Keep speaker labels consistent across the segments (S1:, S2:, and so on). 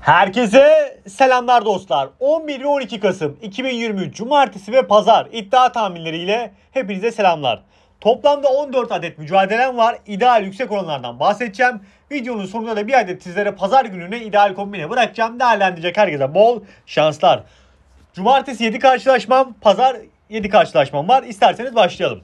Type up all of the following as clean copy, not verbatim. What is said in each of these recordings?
S1: Herkese selamlar dostlar. 11 ve 12 Kasım 2023 Cumartesi ve Pazar iddia tahminleriyle hepinize selamlar. Toplamda 14 adet mücadelem var. İdeal yüksek oranlardan bahsedeceğim. Videonun sonunda da bir adet sizlere pazar gününe ideal kombine bırakacağım. Değerlendirecek herkese bol şanslar. Cumartesi 7 karşılaşmam, pazar 7 karşılaşmam var. İsterseniz başlayalım.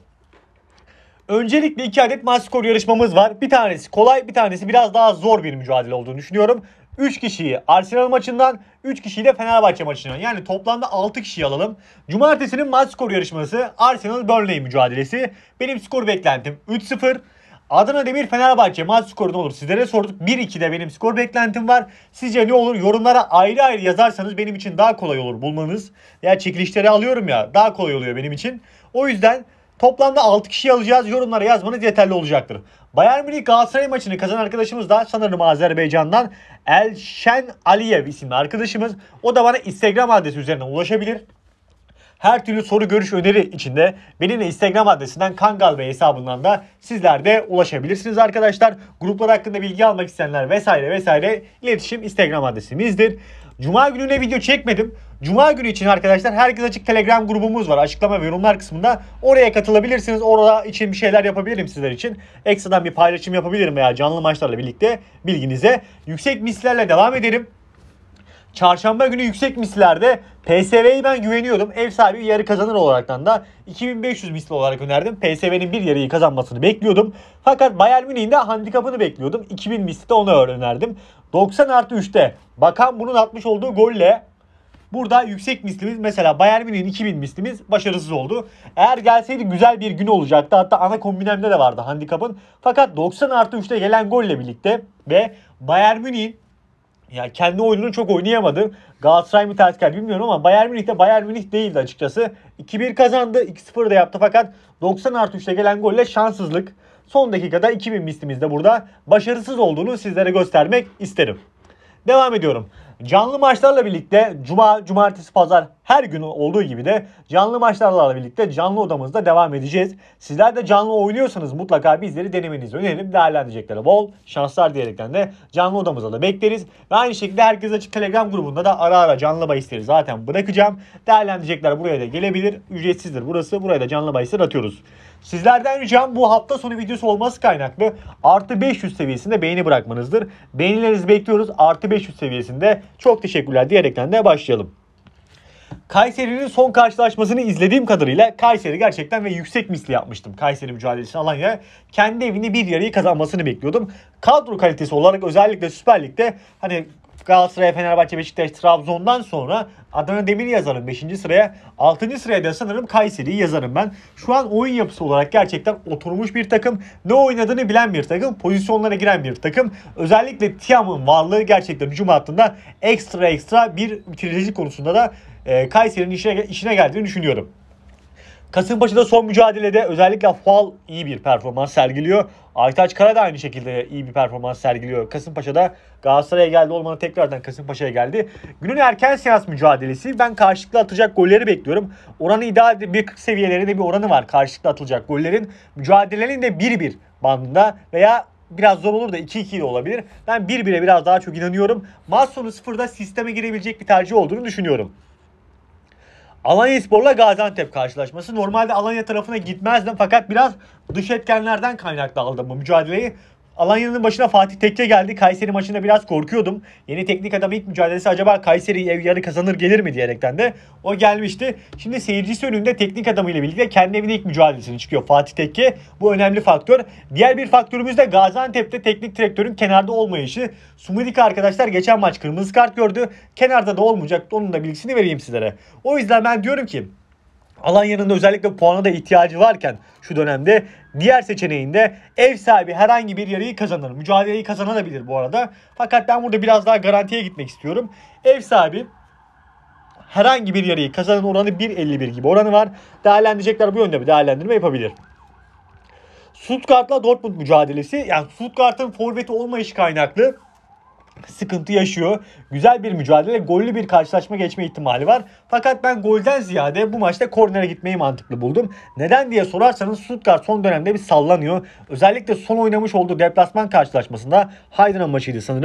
S1: Öncelikle 2 adet maç skor yarışmamız var. Bir tanesi kolay, bir tanesi biraz daha zor bir mücadele olduğunu düşünüyorum. 3 kişiyi Arsenal maçından, 3 kişiyi de Fenerbahçe maçından. Yani toplamda 6 kişiyi alalım. Cumartesinin maç skor yarışması Arsenal-Burnley mücadelesi. Benim skor beklentim 3-0. Adana Demir Fenerbahçe maç skoru ne olur sizlere sorduk. 1-2'de benim skor beklentim var. Sizce ne olur? Yorumlara ayrı ayrı yazarsanız benim için daha kolay olur bulmanız. Ya çekilişleri alıyorum ya, daha kolay oluyor benim için. O yüzden toplamda 6 kişi alacağız. Yorumlara yazmanız yeterli olacaktır. Bayern Münih Galatasaray maçını kazanan arkadaşımız da sanırım Azerbaycan'dan Elşen Aliyev isimli arkadaşımız. O da bana Instagram adresi üzerinden ulaşabilir. Her türlü soru, görüş, öneri içinde benimle Instagram adresinden Kangal Bey hesabından da sizler de ulaşabilirsiniz arkadaşlar. Gruplar hakkında bilgi almak isteyenler vesaire iletişim Instagram adresimizdir. Cuma gününe video çekmedim. Cuma günü için arkadaşlar Herkes Açık Telegram grubumuz var. Açıklama ve yorumlar kısmında. Oraya katılabilirsiniz. Orada için bir şeyler yapabilirim sizler için. Ekstradan bir paylaşım yapabilirim veya canlı maçlarla birlikte bilginize. Yüksek mislerle devam ederim. Çarşamba günü yüksek mislerde PSV'yi ben güveniyordum. Ev sahibi yarı kazanır olaraktan da 2500 misli olarak önerdim. PSV'nin bir yarıyı kazanmasını bekliyordum. Fakat Bayern Münih'in de handikapını bekliyordum. 2000 misli de ona önerdim. 90+3'te bakan bunun atmış olduğu golle burada yüksek mislimiz, mesela Bayern Münih'in 2000 mislimiz başarısız oldu. Eğer gelseydi güzel bir gün olacaktı. Hatta ana kombinemde de vardı handikapın. Fakat 90+3'te gelen golle birlikte ve Bayern Münih'in ya kendi oyununu çok oynayamadı. Galatasaray mı ters geldi bilmiyorum ama Bayern Münih de Bayern Münih değildi açıkçası. 2-1 kazandı. 2-0 da yaptı fakat 90+3'te gelen golle şanssızlık. Son dakikada 2000 mislimizde burada başarısız olduğunu sizlere göstermek isterim. Devam ediyorum. Canlı maçlarla birlikte Cuma, Cumartesi, Pazar her gün olduğu gibi de canlı maçlarla birlikte canlı odamızda devam edeceğiz. Sizler de canlı oynuyorsanız mutlaka bizleri denemenizi öneririm. Değerlendireceklere bol şanslar diyerekten de canlı odamıza da bekleriz. Ve aynı şekilde Herkes Açık Telegram grubunda da ara ara canlı bahisleri zaten bırakacağım. Değerlendirecekler buraya da gelebilir. Ücretsizdir burası. Buraya da canlı bahisler atıyoruz. Sizlerden ricam bu hafta sonu videosu olması kaynaklı artı 500 seviyesinde beğeni bırakmanızdır. Beğenilerinizi bekliyoruz. Artı 500 seviyesinde çok teşekkürler diyerekten de başlayalım. Kayseri'nin son karşılaşmasını izlediğim kadarıyla Kayseri gerçekten ve yüksek misli yapmıştım. Kayseri mücadelesi Alanya. Kendi evini bir yarıyı kazanmasını bekliyordum. Kadro kalitesi olarak özellikle Süper Lig'de hani Galatasaray, Fenerbahçe, Beşiktaş, Trabzon'dan sonra Adana Demir'i yazarım 5. sıraya. 6. sıraya da sanırım Kayseri'yi yazarım ben. Şu an oyun yapısı olarak gerçekten oturmuş bir takım. Ne oynadığını bilen bir takım. Pozisyonlara giren bir takım. Özellikle Tiam'ın varlığı gerçekten hücum hattında ekstra bir bitiricilik konusunda da Kayseri'nin işine geldiğini düşünüyorum. Kasımpaşa'da son mücadelede özellikle Fual iyi bir performans sergiliyor. Aytaç Kara da aynı şekilde iyi bir performans sergiliyor. Kasımpaşa'da Galatasaray'a geldi olmanın tekrardan Kasımpaşa'ya geldi. Günün erken seans mücadelesi. Ben karşılıklı atacak golleri bekliyorum. Oranı ideal 1.40 seviyelerinde bir oranı var karşılıklı atılacak gollerin. Mücadelenin de 1-1 bandında veya biraz zor olur da 2-2 de olabilir. Ben 1-1'e biraz daha çok inanıyorum. Maç sonu 0'da sisteme girebilecek bir tercih olduğunu düşünüyorum. Alanyaspor'la Gaziantep karşılaşması. Normalde Alanya tarafına gitmezdim fakat biraz dış etkenlerden kaynaklı aldım bu mücadeleyi. Alanya'nın başına Fatih Tekke geldi. Kayseri maçında biraz korkuyordum. Yeni teknik adam ilk mücadelesi acaba Kayseri ev yarı kazanır gelir mi diyerekten de o gelmişti. Şimdi seyircisi önünde teknik adamıyla birlikte kendi evine ilk mücadelesini çıkıyor Fatih Tekke. Bu önemli faktör. Diğer bir faktörümüz de Gaziantep'te teknik direktörün kenarda olmayışı. Sumudika arkadaşlar geçen maç kırmızı kart gördü. Kenarda da olmayacak. Onun da bilgisini vereyim sizlere. O yüzden ben diyorum ki Alanya'nın da özellikle puana da ihtiyacı varken şu dönemde diğer seçeneğinde ev sahibi herhangi bir yarıyı kazanır. Mücadeleyi kazanabilir bu arada. Fakat ben burada biraz daha garantiye gitmek istiyorum. Ev sahibi herhangi bir yarıyı kazanan oranı 1.51 gibi oranı var. Değerlendirecekler bu yönde bir değerlendirme yapabilir. Stuttgart'la Dortmund mücadelesi. Yani Stuttgart'ın forveti olmayışı kaynaklı sıkıntı yaşıyor. Güzel bir mücadele, gollü bir karşılaşma geçme ihtimali var. Fakat ben golden ziyade bu maçta kornere gitmeyi mantıklı buldum. Neden diye sorarsanız Stuttgart son dönemde bir sallanıyor. Özellikle son oynamış olduğu deplasman karşılaşmasında Heidenheim maçıydı sanırım.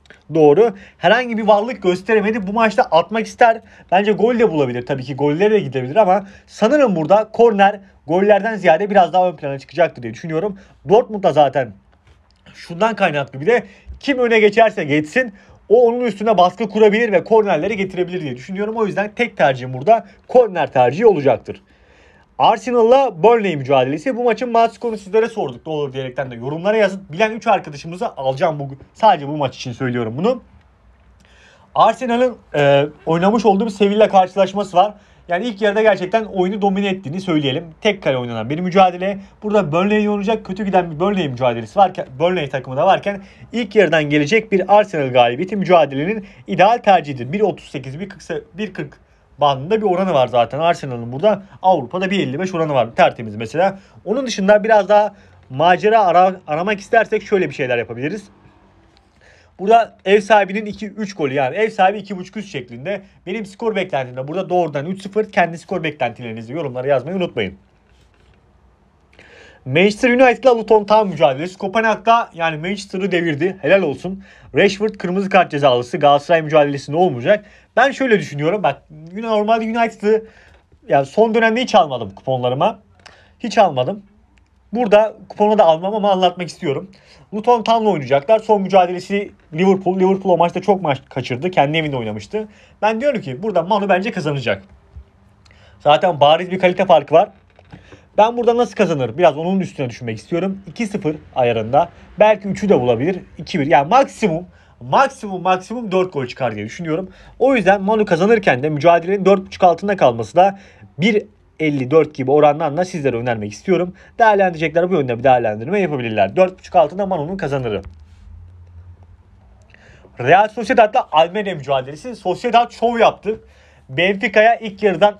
S1: Doğru. Herhangi bir varlık gösteremedi. Bu maçta atmak ister. Bence gol de bulabilir. Tabii ki gollere de gidebilir ama sanırım burada korner gollerden ziyade biraz daha ön plana çıkacaktır diye düşünüyorum. Dortmund'da zaten şundan kaynaklı bir de kim öne geçerse geçsin o onun üstüne baskı kurabilir ve kornerleri getirebilir diye düşünüyorum. O yüzden tek tercihim burada korner tercihi olacaktır. Arsenal'la Burnley mücadelesi. Bu maçın maç skorunu sizlere sorduk. Ne olur diyerekten de yorumlara yazın. Bilen 3 arkadaşımızı alacağım bugün. Sadece bu maç için söylüyorum bunu. Arsenal'ın oynamış olduğu bir Sevilla karşılaşması var. Yani ilk yarıda gerçekten oyunu domine ettiğini söyleyelim. Tek kale oynanan bir mücadele. Burada Burnley'in oynayacak kötü giden bir Burnley mücadelesi varken, Burnley takımı da varken ilk yarıdan gelecek bir Arsenal galibiyeti mücadelenin ideal tercihidir. 1.38, 1.40 bandında bir oranı var zaten Arsenal'ın burada. Avrupa'da 1.55 oranı var. Tertemiz mesela. Onun dışında biraz daha macera aramak istersek şöyle bir şeyler yapabiliriz. Burada ev sahibinin 2-3 golü yani ev sahibi 2.5 üst şeklinde. Benim skor beklentimde burada doğrudan 3-0. Kendi skor beklentilerinizi yorumlara yazmayı unutmayın. Manchester United ile Luton Town mücadelesi. Kopenhag'da yani Manchester'ı devirdi. Helal olsun. Rashford kırmızı kart cezalısı. Galatasaray mücadelesi ne olmayacak? Ben şöyle düşünüyorum. Bak normalde United'ı yani son dönemde hiç almadım kuponlarıma. Hiç almadım. Burada kuponu da almam ama anlatmak istiyorum. Luton Town'la oynayacaklar. Son mücadelesi Liverpool. Liverpool o maçta çok maç kaçırdı. Kendi evinde oynamıştı. Ben diyorum ki burada Manu bence kazanacak. Zaten bariz bir kalite farkı var. Ben burada nasıl kazanır? Biraz onun üstüne düşünmek istiyorum. 2-0 ayarında. Belki 3'ü de bulabilir. 2-1. Yani maksimum 4 gol çıkar diye düşünüyorum. O yüzden Manu kazanırken de mücadelenin 4.5 altında kalması da 1.54 gibi oranlarla sizlere önermek istiyorum. Değerlendirecekler bu yönde bir değerlendirme yapabilirler. 4.5 altında Manu'nun kazanırı. Real Sociedad'la Almeria mücadelesi. Sociedad şov yaptı. Benfica'ya ilk yarıdan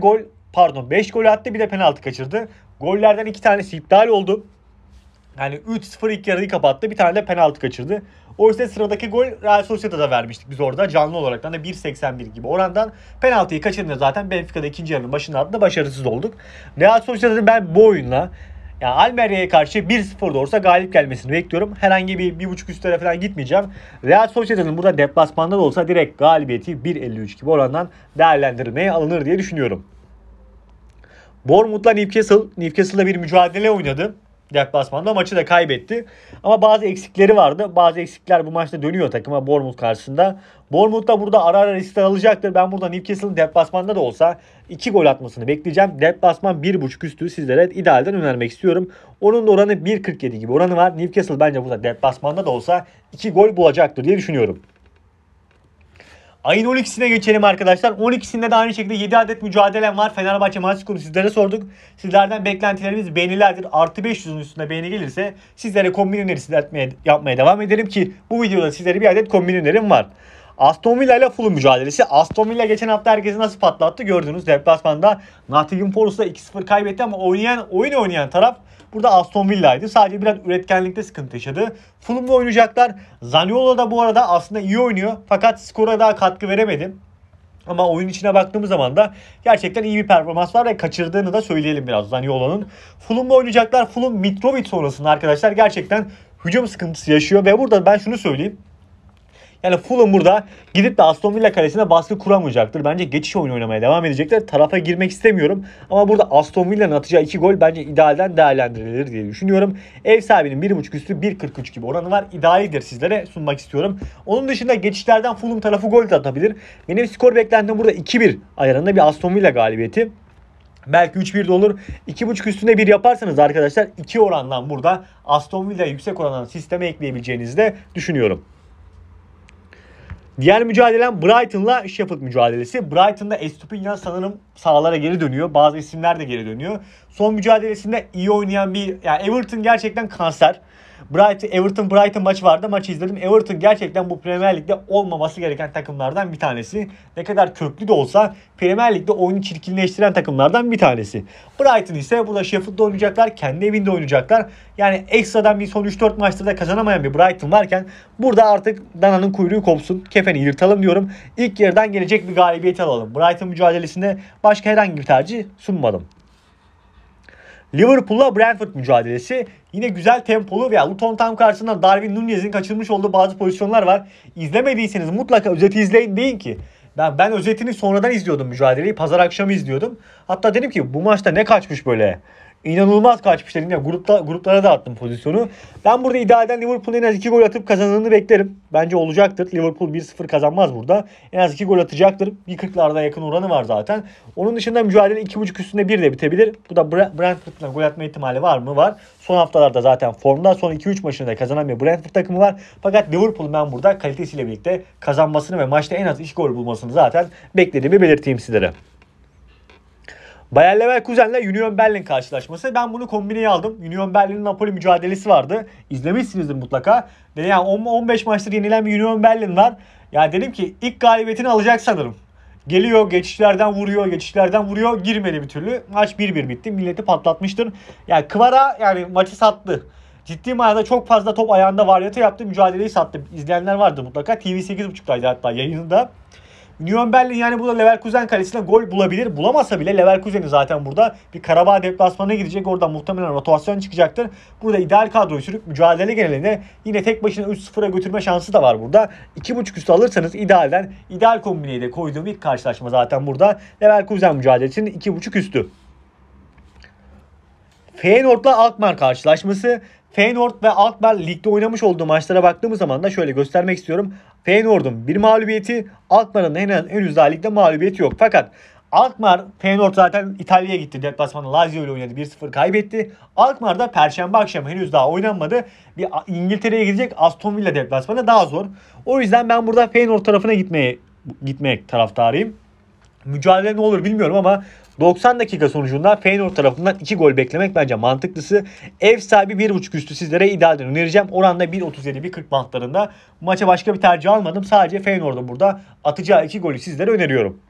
S1: 5 gol attı, bir de penaltı kaçırdı. Gollerden 2 tanesi iptal oldu. Yani 3-0 ilk yarıyı kapattı. Bir tane de penaltı kaçırdı. O yüzden sıradaki gol Real Sociedad'a vermiştik biz orada. Canlı olarak da 1.81 gibi orandan. Penaltıyı kaçırınca zaten Benfica'da ikinci yarının başında da başarısız olduk. Real Sociedad'ın ben bu oyunla yani Almeria'ya karşı 1-0 da olsa galip gelmesini bekliyorum. Herhangi bir 1.5 üstlere falan gitmeyeceğim. Real Sociedad'ın burada deplasmanda da olsa direkt galibiyeti 1.53 gibi orandan değerlendirmeye alınır diye düşünüyorum. Bournemouth'la Newcastle'la bir mücadele oynadı. Deplasmanda maçı da kaybetti. Ama bazı eksikleri vardı. Bazı eksikler bu maçta dönüyor takıma Bournemouth karşısında. Bournemouth da burada ara ara riskler alacaktır. Ben burada Newcastle'ın deplasmanda da olsa 2 gol atmasını bekleyeceğim. Deplasman 1.5 üstü sizlere idealden önermek istiyorum. Onun da oranı 1.47 gibi oranı var. Newcastle bence burada deplasmanda da olsa 2 gol bulacaktır diye düşünüyorum. Ayın 12'sine geçelim arkadaşlar. 12'sinde de aynı şekilde 7 adet mücadelem var. Fenerbahçe maç skoru sizlere sorduk. Sizlerden beklentilerimiz beğenilerdir. Artı 500'ün üstünde beğeni gelirse sizlere kombin önerisi yapmaya devam edelim ki bu videoda sizlere bir adet kombin önerim var. Aston Villa ile Fulham mücadelesi. Aston Villa geçen hafta herkesi nasıl patlattı gördünüz. Deplasmanda Nottingham Forest'la 2-0 kaybetti ama oyun oynayan taraf burada Aston Villa'ydı. Sadece biraz üretkenlikte sıkıntı yaşadı. Fulham'la oynayacaklar. Zaniolo da bu arada aslında iyi oynuyor. Fakat skora daha katkı veremedi. Ama oyun içine baktığımız zaman da gerçekten iyi bir performans var ve kaçırdığını da söyleyelim biraz Zaniolo'nun. Fulham'la oynayacaklar. Fulham Mitrovic sonrasında arkadaşlar gerçekten hücum sıkıntısı yaşıyor ve burada ben şunu söyleyeyim. Yani Fulham burada gidip de Aston Villa kalesine baskı kuramayacaktır. Bence geçiş oyunu oynamaya devam edecekler. Tarafa girmek istemiyorum. Ama burada Aston Villa'nın atacağı 2 gol bence idealden değerlendirilir diye düşünüyorum. Ev sahibinin 1.5 üstü 1.43 gibi oranı var. İdealidir sizlere sunmak istiyorum. Onun dışında geçişlerden Fulham tarafı gol de atabilir. Benim skor beklentim burada 2-1 ayarında bir Aston Villa galibiyeti. Belki 3-1 de olur. 2.5 üstüne 1 yaparsanız arkadaşlar 2 orandan burada Aston Villa'ya yüksek orandan sisteme ekleyebileceğinizi de düşünüyorum. Diğer mücadelem Brighton'la Sheffield mücadelesi. Brighton'da Estupiñán sanırım sahalara geri dönüyor. Bazı isimler de geri dönüyor. Son mücadelesinde iyi oynayan yani Everton gerçekten kanser. Everton maçı vardı. Maçı izledim. Everton gerçekten bu Premier Lig'de olmaması gereken takımlardan bir tanesi. Ne kadar köklü de olsa Premier Lig'de oyunu çirkinleştiren takımlardan bir tanesi. Brighton ise burada Sheffield'da oynayacaklar. Kendi evinde oynayacaklar. Yani ekstradan bir son 3-4 maçta da kazanamayan bir Brighton varken burada artık dananın kuyruğu kopsun. Kefeni yırtalım diyorum. İlk yarıdan gelecek bir galibiyet alalım. Brighton mücadelesinde başka herhangi bir tercih sunmadım. Liverpool'la Brentford mücadelesi. Yine güzel tempolu ve Luton Town karşısında Darwin Nunez'in kaçırmış olduğu bazı pozisyonlar var. İzlemediyseniz mutlaka özeti izleyin deyin ki. Ben özetini sonradan izliyordum mücadeleyi. Pazar akşamı izliyordum. Hatta dedim ki bu maçta ne kaçmış böyle. İnanılmaz kaçmış dedim ya. Gruplara da attım pozisyonu. Ben burada idealden Liverpool'un en az 2 gol atıp kazandığını beklerim. Bence olacaktır. Liverpool 1-0 kazanmaz burada. En az 2 gol atacaktır. 1.40'larda yakın oranı var zaten. Onun dışında mücadele 2.5 üstünde 1 de bitebilir. Bu da Brentford'la gol atma ihtimali var mı? Var. Son haftalarda zaten formda. Son 2-3 maçını da kazanan bir Brentford takımı var. Fakat Liverpool'un ben burada kalitesiyle birlikte kazanmasını ve maçta en az 2 gol bulmasını zaten beklediğimi belirteyim sizlere. Bayer Leverkusen'le Union Berlin karşılaşması. Ben bunu kombineye aldım. Union Berlin'in Napoli mücadelesi vardı. İzlemişsinizdir mutlaka. Yani 15 maçtır yenilen bir Union Berlin var. Yani dedim ki ilk galibiyetini alacak sanırım. Geliyor, geçişlerden vuruyor. Girmedi bir türlü. Maç 1-1 bitti. Milleti patlatmıştır. Yani Kvara yani maçı sattı. Ciddi manada çok fazla top ayağında varyatı yaptı. Mücadeleyi sattı. İzleyenler vardı mutlaka. TV8.5'taydı hatta yayında. Union Berlin yani burada Leverkusen kalesine gol bulabilir. Bulamasa bile Leverkusen'i zaten burada bir Karabağ deplasmanına gidecek. Oradan muhtemelen rotasyon çıkacaktır. Burada ideal kadroyu sürüp mücadele genelinde yine tek başına 3-0'a götürme şansı da var burada. 2.5 üstü alırsanız ideal kombineyi de koyduğum ilk karşılaşma zaten burada. Leverkusen mücadelesinin 2.5 üstü. Feyenoord'la Alkmaar karşılaşması. Feyenoord ve Alkmaar ligde oynamış olduğu maçlara baktığımız zaman da şöyle göstermek istiyorum. Feyenoord'un bir mağlubiyeti, Alkmaar'ın henüz daha ligde mağlubiyeti yok. Fakat Alkmaar, Feyenoord zaten İtalya'ya gitti. Deplasmanda Lazio ile oynadı. 1-0 kaybetti. Alkmaar da Perşembe akşamı henüz daha oynanmadı. Bir İngiltere'ye gidecek Aston Villa deplasmanı daha zor. O yüzden ben burada Feyenoord tarafına gitmek taraftarıyım. Mücadele ne olur bilmiyorum ama 90 dakika sonucunda Feyenoord tarafından 2 gol beklemek bence mantıklısı. Ev sahibi 1.5 üstü sizlere idealden önereceğim. Oranda 1.37-1.40 bantlarında. Maça başka bir tercih almadım. Sadece Feyenoord'un burada atacağı 2 golü sizlere öneriyorum.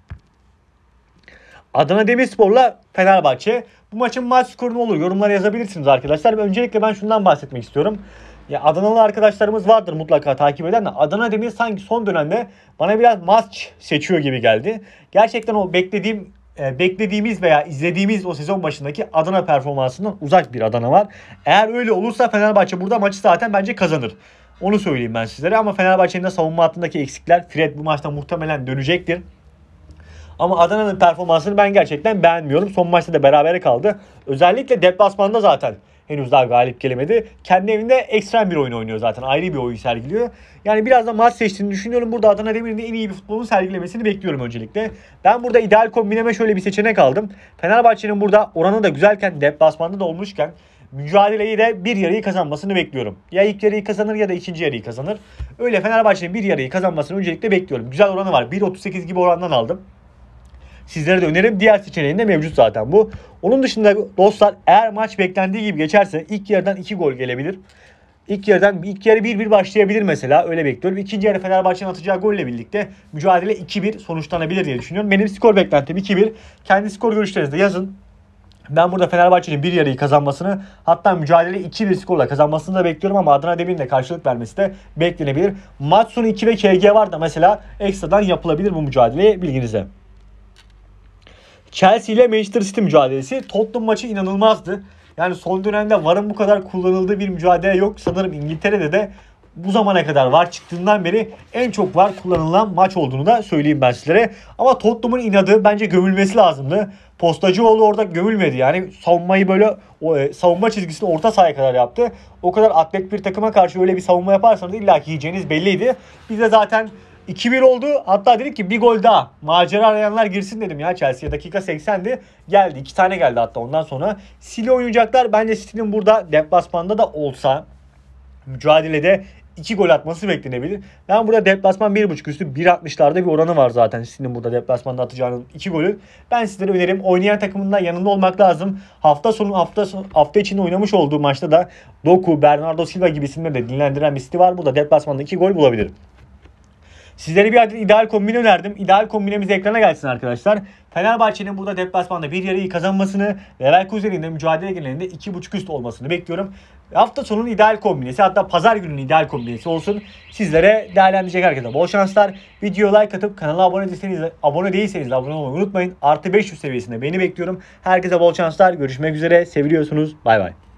S1: Adana Demirspor'la Fenerbahçe. Bu maçın maç skoru ne olur? Yorumlara yazabilirsiniz arkadaşlar. Öncelikle ben şundan bahsetmek istiyorum. Ya Adanalı arkadaşlarımız vardır mutlaka takip eden de Adana Demir sanki son dönemde bana biraz maç seçiyor gibi geldi. Gerçekten o beklediğimiz veya izlediğimiz o sezon başındaki Adana performansından uzak bir Adana var. Eğer öyle olursa Fenerbahçe burada maçı zaten bence kazanır. Onu söyleyeyim ben sizlere ama Fenerbahçe'nin de savunma hattındaki eksikler. Fred bu maçta muhtemelen dönecektir. Ama Adana'nın performansını ben gerçekten beğenmiyorum. Son maçta da berabere kaldı. Özellikle deplasmanda zaten henüz daha galip gelemedi. Kendi evinde ekstrem bir oyun oynuyor zaten. Ayrı bir oyun sergiliyor. Yani biraz da maç seçtiğini düşünüyorum. Burada Adana Demir'in de en iyi bir futbolunu sergilemesini bekliyorum öncelikle. Ben burada ideal kombineme şöyle bir seçenek aldım. Fenerbahçe'nin burada oranı da güzelken, deplasmanda da olmuşken mücadeleyi de bir yarıyı kazanmasını bekliyorum. Ya ilk yarıyı kazanır ya da ikinci yarıyı kazanır. Öyle Fenerbahçe'nin bir yarıyı kazanmasını öncelikle bekliyorum. Güzel oranı var. 1.38 gibi orandan aldım. Sizlere de önerim. Diğer seçeneğinde mevcut zaten bu. Onun dışında dostlar eğer maç beklendiği gibi geçerse ilk yarıdan 2 gol gelebilir. İlk yarı 1-1 başlayabilir mesela. Öyle bekliyorum. İkinci yarı Fenerbahçe'nin atacağı golle birlikte mücadele 2-1 sonuçlanabilir diye düşünüyorum. Benim skor beklentim 2-1. Kendi skor görüşlerinizi de yazın. Ben burada Fenerbahçe'nin bir yarıyı kazanmasını, hatta mücadele 2-1 skorla kazanmasını da bekliyorum ama Adana Demir'in de karşılık vermesi de beklenebilir. Maç sonu 2 ve KG var da mesela ekstradan yapılabilir bu mücadeleye, bilginize. Chelsea ile Manchester City mücadelesi. Tottenham maçı inanılmazdı. Yani son dönemde VAR'ın bu kadar kullanıldığı bir mücadele yok. Sanırım İngiltere'de de bu zamana kadar VAR çıktığından beri en çok VAR kullanılan maç olduğunu da söyleyeyim ben sizlere. Ama Tottenham'ın inadı bence gömülmesi lazımdı. Postacıoğlu orada gömülmedi. Yani savunmayı böyle savunma çizgisini orta sahaya kadar yaptı. O kadar atlet bir takıma karşı öyle bir savunma yaparsanız illaki yiyeceğiniz belliydi. Biz de zaten 2-1 oldu. Hatta dedik ki bir gol daha. Macera arayanlar girsin dedim ya Chelsea'ye. Dakika 80'di. Geldi. 2 tane geldi hatta ondan sonra. City oynayacaklar. Bence City'nin burada deplasmanda da olsa mücadelede 2 gol atması beklenebilir. Ben burada deplasman 1.5 üstü 1.60'larda bir oranı var zaten. City'nin burada deplasmanda atacağının 2 golü. Ben sizlere önerim. Oynayan takımında yanında olmak lazım. Hafta içinde oynamış olduğu maçta da Doku, Bernardo Silva gibi isimleri de dinlendiren bir City var. Burada deplasmanda 2 gol bulabilir. Sizlere bir adet ideal kombin önerdim. İdeal kombinemiz ekrana gelsin arkadaşlar. Fenerbahçe'nin burada deplasmanda bir yarıyı kazanmasını, Leverkusen'in de mücadele genelinde 2.5 üst olmasını bekliyorum. Hafta sonunun ideal kombinesi, hatta pazar gününün ideal kombinesi olsun. Sizlere değerlendirecek herkese bol şanslar. Videoya like atıp kanala abone değilseniz de abone olmayı unutmayın. +500 seviyesinde beni bekliyorum. Herkese bol şanslar. Görüşmek üzere. Seviliyorsunuz. Bay bay.